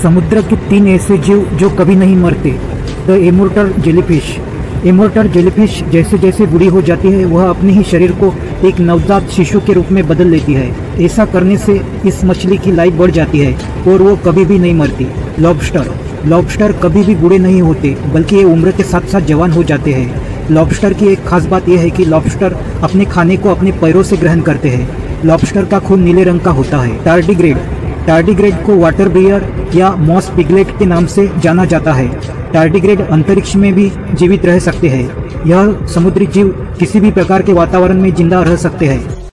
समुद्र के 3 ऐसे जीव जो कभी नहीं मरते। The immortal jellyfish. Immortal jellyfish जैसे जैसे बूढ़ी हो जाती है वह अपने ही शरीर को एक नवजात शिशु के रूप में बदल लेती है। ऐसा करने से इस मछली की लाइफ बढ़ जाती है और वो कभी भी नहीं मरती। लॉबस्टर। लॉबस्टर कभी भी बूढ़े नहीं होते बल्कि ये उम्र के साथ साथ जवान हो जाते हैं। लॉबस्टर की एक खास बात यह है कि लॉबस्टर अपने खाने को अपने पैरों से ग्रहण करते हैं। लॉबस्टर का खून नीले रंग का होता है। टार्डिग्रेड। टार्डिग्रेड को वाटर बियर या मॉस पिगलेट के नाम से जाना जाता है। टार्डिग्रेड अंतरिक्ष में भी जीवित रह सकते हैं। यह समुद्री जीव किसी भी प्रकार के वातावरण में जिंदा रह सकते हैं।